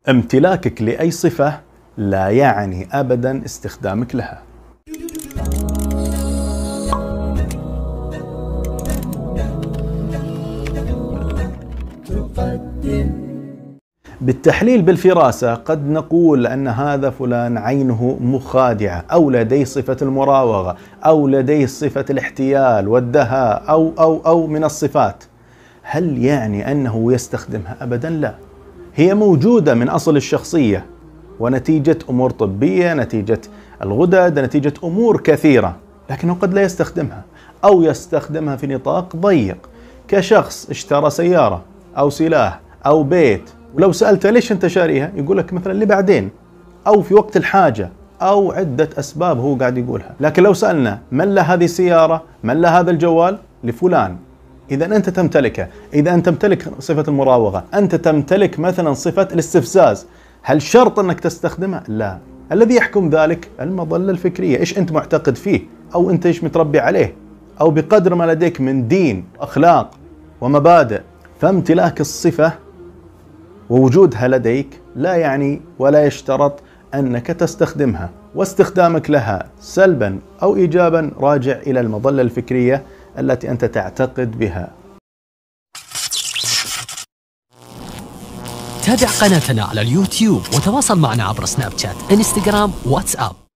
امتلاكك لأي صفة لا يعني أبدا استخدامك لها. بالتحليل بالفراسة قد نقول أن هذا فلان عينه مخادعة، أو لديه صفة المراوغة، أو لديه صفة الاحتيال والدهاء أو من الصفات. هل يعني أنه يستخدمها؟ أبدا لا. هي موجودة من أصل الشخصية، ونتيجة أمور طبية، نتيجة الغدد، نتيجة أمور كثيرة، لكنه قد لا يستخدمها، أو يستخدمها في نطاق ضيق، كشخص اشترى سيارة أو سلاح أو بيت، ولو سألته ليش أنت شاريها؟ يقول لك مثلا لبعدين، أو في وقت الحاجة، أو عدة أسباب هو قاعد يقولها. لكن لو سألنا من له هذه السيارة؟ من له هذا الجوال؟ لفلان. إذا أنت تمتلكه. إذا أنت تمتلك صفة المراوغة، أنت تمتلك مثلا صفة الاستفزاز، هل شرط أنك تستخدمها؟ لا. الذي يحكم ذلك المظلة الفكرية، إيش أنت معتقد فيه، أو أنت إيش متربي عليه، أو بقدر ما لديك من دين أخلاق ومبادئ. فامتلاك الصفة ووجودها لديك لا يعني ولا يشترط أنك تستخدمها، واستخدامك لها سلبا أو إيجابا راجع إلى المظلة الفكرية التي أنت تعتقد بها. تابع قناتنا على اليوتيوب وتواصل معنا عبر سناب شات، انستغرام، واتساب.